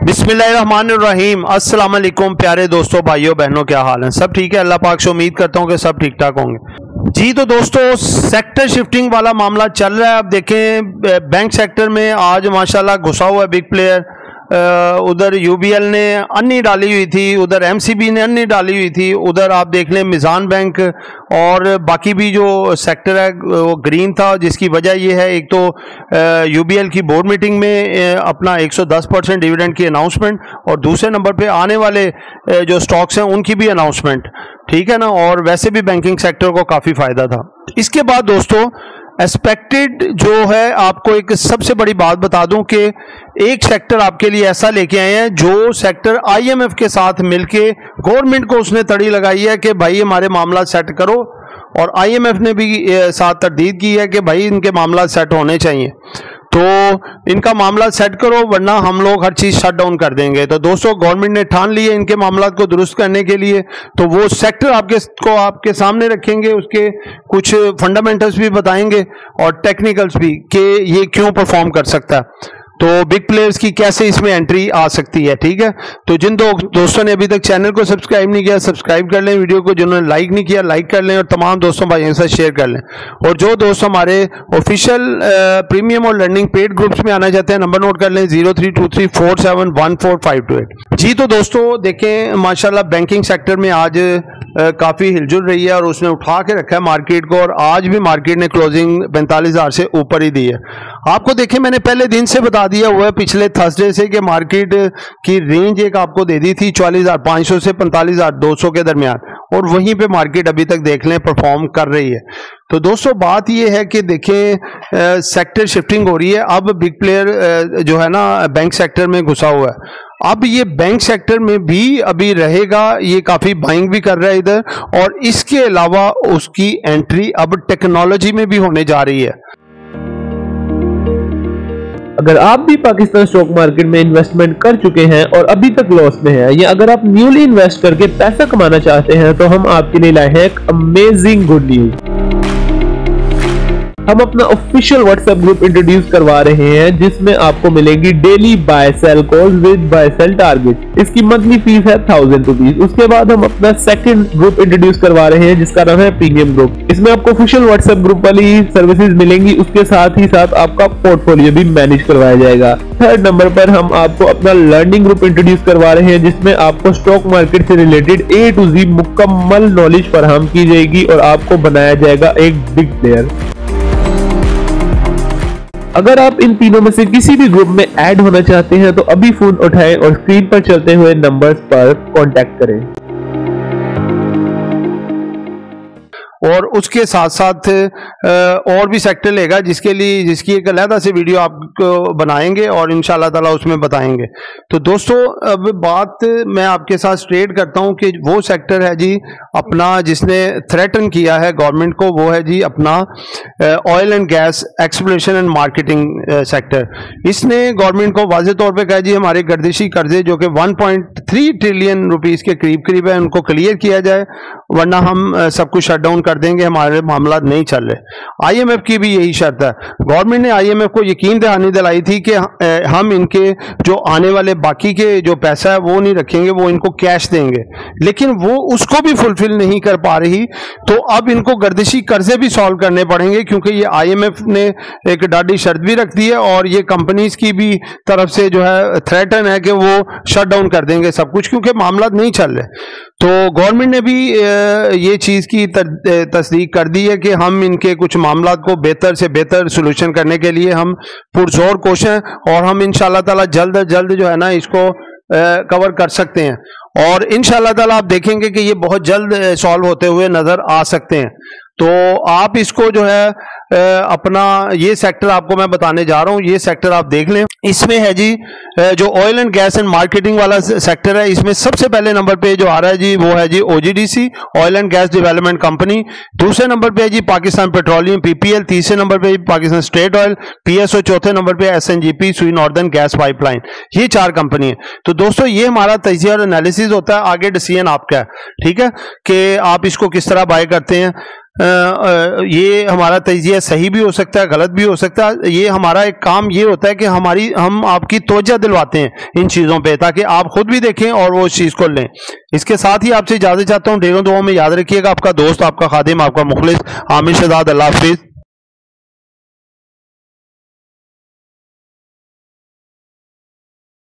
बिस्मिल्लाहिर्रहमानिर्रहीम। अस्सलाम वालेकुम प्यारे दोस्तों, भाइयों बहनों, क्या हाल है? सब ठीक है? अल्लाह पाक से उम्मीद करता हूँ कि सब ठीक ठाक होंगे। जी तो दोस्तों, सेक्टर शिफ्टिंग वाला मामला चल रहा है। अब देखें, बैंक सेक्टर में आज माशाल्लाह घुसा हुआ है बिग प्लेयर। उधर यूबीएल ने अन्नी डाली हुई थी, उधर एमसीबी ने अन्नी डाली हुई थी, उधर आप देख लें मिजान बैंक और बाकी भी जो सेक्टर है वो ग्रीन था। जिसकी वजह ये है, एक तो यूबीएल की बोर्ड मीटिंग में अपना 110% डिविडेंड की अनाउंसमेंट, और दूसरे नंबर पे आने वाले जो स्टॉक्स हैं उनकी भी अनाउंसमेंट, ठीक है ना। और वैसे भी बैंकिंग सेक्टर को काफ़ी फ़ायदा था। इसके बाद दोस्तों, एक्सपेक्टेड जो है, आपको एक सबसे बड़ी बात बता दूं कि एक सेक्टर आपके लिए ऐसा लेके आए हैं जो सेक्टर आईएमएफ के साथ मिलके गवर्नमेंट को उसने तड़ी लगाई है कि भाई हमारे मामला सेट करो, और आईएमएफ ने भी साथ तरदीद की है कि भाई इनके मामला सेट होने चाहिए, तो इनका मामला सेट करो वरना हम लोग हर चीज़ शट डाउन कर देंगे। तो दोस्तों, गवर्नमेंट ने ठान ली है इनके मामला को दुरुस्त करने के लिए, तो वो सेक्टर आपके सामने रखेंगे, उसके कुछ फंडामेंटल्स भी बताएंगे और टेक्निकल्स भी कि ये क्यों परफॉर्म कर सकता है, तो बिग प्लेयर्स की कैसे इसमें एंट्री आ सकती है, ठीक है। तो जिन दोस्तों ने अभी तक चैनल को सब्सक्राइब नहीं किया, सब्सक्राइब कर लें। वीडियो को जिन्होंने लाइक नहीं किया, लाइक कर लें, और तमाम दोस्तों भाइयों के साथ शेयर कर लें। और जो दोस्त हमारे ऑफिशियल प्रीमियम और लर्निंग पेड ग्रुप्स में आना चाहते हैं, नंबर नोट कर लें 0323471458। जी तो दोस्तों देखें, माशाल्लाह बैंकिंग सेक्टर में आज काफ़ी हिलजुल रही है और उसने उठा के रखा है मार्केट को, और आज भी मार्केट ने क्लोजिंग 45,000 से ऊपर ही दी है। आपको देखें, मैंने पहले दिन से बता दिया हुआ है पिछले थर्सडे से कि मार्केट की रेंज एक आपको दे दी थी 44,500 से 45,200 के दरमियान, और वहीं पे मार्केट अभी तक देख लें परफॉर्म कर रही है। तो दोस्तों बात ये है कि देखें, सेक्टर शिफ्टिंग हो रही है। अब बिग प्लेयर जो है ना बैंक सेक्टर में घुसा हुआ है। अब ये बैंक सेक्टर में भी अभी रहेगा, ये काफ़ी बाइंग भी कर रहा है इधर, और इसके अलावा उसकी एंट्री अब टेक्नोलॉजी में भी होने जा रही है। अगर आप भी पाकिस्तान स्टॉक मार्केट में इन्वेस्टमेंट कर चुके हैं और अभी तक लॉस में हैं, या अगर आप न्यूली इन्वेस्ट करके पैसा कमाना चाहते हैं, तो हम आपके लिए लाए हैं एक अमेजिंग गुड न्यूज। हम अपना ऑफिशियल व्हाट्सएप ग्रुप इंट्रोड्यूस करवा रहे हैं, जिसमें आपको मिलेगी daily buy sell calls with buy sell target. इसकी मंथली फीस है 1000 रुपीज। उसके बाद हम अपना सेकंड ग्रुप इंट्रोड्यूस करवा रहे हैं, जिसका नाम है प्रीमियम ग्रुप। इसमें आपको ऑफिशियल व्हाट्सएप ग्रुप वाली सर्विसेज मिलेंगी, उसके साथ ही साथ आपका पोर्टफोलियो भी मैनेज करवाया जाएगा। थर्ड नंबर पर हम आपको अपना लर्निंग ग्रुप इंट्रोड्यूस करवा रहे हैं, जिसमें आपको स्टॉक मार्केट से रिलेटेड A to Z मुकम्मल नॉलेज फराहम की जाएगी और आपको बनाया जाएगा एक बिग प्लेयर। अगर आप इन तीनों में से किसी भी ग्रुप में ऐड होना चाहते हैं, तो अभी फोन उठाएं और स्क्रीन पर चलते हुए नंबर्स पर कांटेक्ट करें। और उसके साथ साथ और भी सेक्टर लेगा, जिसकी एक अलग से वीडियो आपको बनाएंगे और इंशाल्लाह ताला उसमें बताएंगे। तो दोस्तों, अब बात मैं आपके साथ स्ट्रेट करता हूं कि वो सेक्टर है जी अपना, जिसने थ्रेटन किया है गवर्नमेंट को, वो है जी अपना oil and gas exploration and marketing sector. इसने गवर्नमेंट को वाज़ेह तौर पे कहा जी हमारे गर्दिशी कर्जे जो कि 1.3 ट्रिलियन रुपीज़ के करीब है, उनको क्लियर किया जाए, वरना हम सब कुछ शट डाउन कर देंगे, हमारे मामला नहीं चल रहे। आईएमएफ की भी यही शर्त है। गवर्नमेंट ने आईएमएफ को यकीन दहानी दिलाई थी कि हम इनके जो आने वाले बाकी के जो पैसा है वो नहीं रखेंगे, वो इनको कैश देंगे, लेकिन वो उसको भी फुलफिल नहीं कर पा रही। तो अब इनको गर्दिशी कर्जे भी सॉल्व करने पड़ेंगे, क्योंकि ये आईएमएफ ने एक डाडी शर्त भी रख दी है, और ये कंपनीज की भी तरफ से जो है थ्रेटन है कि वो शट डाउन कर देंगे सब कुछ, क्योंकि मामला नहीं चल रहे। तो गवर्नमेंट ने भी ये चीज़ की तस्दीक कर दी है कि हम इनके कुछ मामला को बेहतर से बेहतर सोल्यूशन करने के लिए हम पुरजोर कोशिश हैं, और हम इंशाल्लाह ताला जल्द अज जल्द जो है ना इसको कवर कर सकते हैं, और इंशाल्लाह ताला आप देखेंगे कि ये बहुत जल्द सॉल्व होते हुए नज़र आ सकते हैं। तो आप इसको जो है अपना ये सेक्टर आपको मैं बताने जा रहा हूँ, ये सेक्टर आप देख लें। इसमें है जी जो oil and gas and marketing वाला सेक्टर है, इसमें सबसे पहले नंबर पे जो आ रहा है जी वो है जी OGDC, oil and gas development company. दूसरे नंबर पे है जी पाकिस्तान पेट्रोलियम PPL। तीसरे नंबर पे पाकिस्तान स्टेट ऑयल PSO। चौथे नंबर पे SNGP Sui northern gas pipeline. ये 4 कंपनी है। तो दोस्तों ये हमारा तजिया और एनालिसिस होता है, आगे डिसीजन आपका है, ठीक है, कि आप इसको किस तरह बाय करते हैं। ये हमारा तजिया सही भी हो सकता है, गलत भी हो सकता है। ये हमारा एक काम ये होता है कि हम आपकी तवज्जो दिलवाते हैं इन चीज़ों पे, ताकि आप खुद भी देखें और वो उस चीज़ को लें। इसके साथ ही आपसे इजाज़त चाहता हूँ। ढेरों दुआओं में याद रखिएगा। आपका दोस्त, आपका खादिम, आपका मुखलिस आमिर शहजाद। अल्लाह हाफिज़।